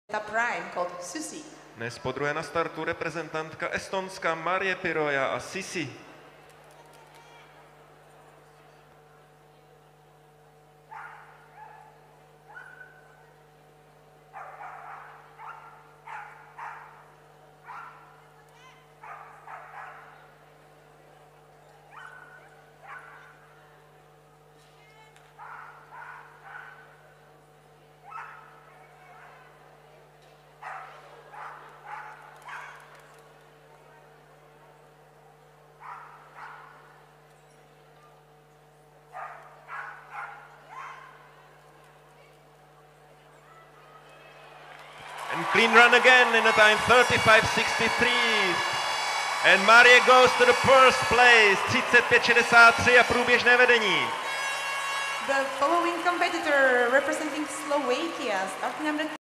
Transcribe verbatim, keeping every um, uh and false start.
the prime called Susi. Dnes podruhé na startu reprezentantka Estonska Marje Piroja a Sisi. And clean run again in a time thirty-five sixty-three. And Marie goes to the first place, třicet pět šedesát tři a průběžné vedení. The following competitor representing Slovakia, start number